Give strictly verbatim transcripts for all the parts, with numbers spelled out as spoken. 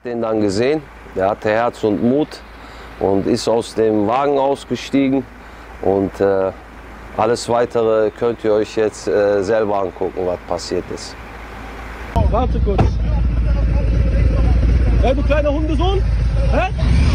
den dann gesehen, der hatte Herz und Mut und ist aus dem Wagen ausgestiegen und äh, alles Weitere könnt ihr euch jetzt äh, selber angucken, was passiert ist. Oh, warte kurz. Hey, du kleiner Hundesohn? Hä?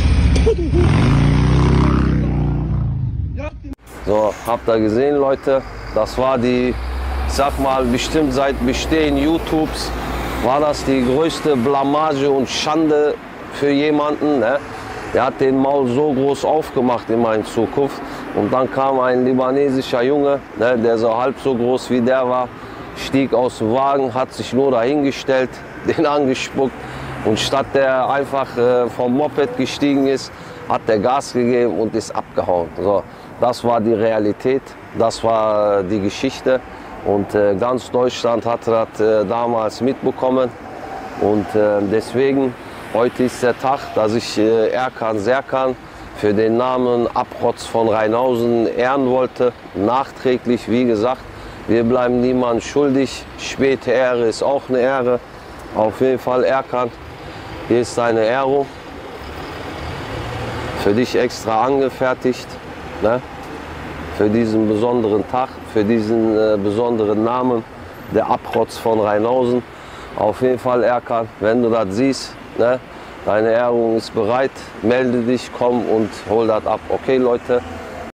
So, habt ihr gesehen, Leute? Das war die, ich sag mal, bestimmt seit Bestehen YouTubes, war das die größte Blamage und Schande für jemanden. Ne? Der hat den Maul so groß aufgemacht in meiner Zukunft. Und dann kam ein libanesischer Junge, ne, der so halb so groß wie der war, stieg aus dem Wagen, hat sich nur dahingestellt, den angespuckt. Und statt der einfach äh, vom Moped gestiegen ist, hat der Gas gegeben und ist abgehauen. So, das war die Realität, das war die Geschichte. Und äh, ganz Deutschland hat das äh, damals mitbekommen. Und äh, deswegen, heute ist der Tag, dass ich äh, Erkan Serkan für den Namen Abrotz von Rheinhausen ehren wollte. Nachträglich, wie gesagt, wir bleiben niemandem schuldig. Späte Ehre ist auch eine Ehre. Auf jeden Fall, Erkan, hier ist deine Ehrung. Für dich extra angefertigt, ne? Für diesen besonderen Tag, für diesen äh, besonderen Namen, der Abrotz von Rheinhausen. Auf jeden Fall, Erkan, wenn du das siehst, ne? Deine Ehrung ist bereit, melde dich, komm und hol das ab. Okay, Leute?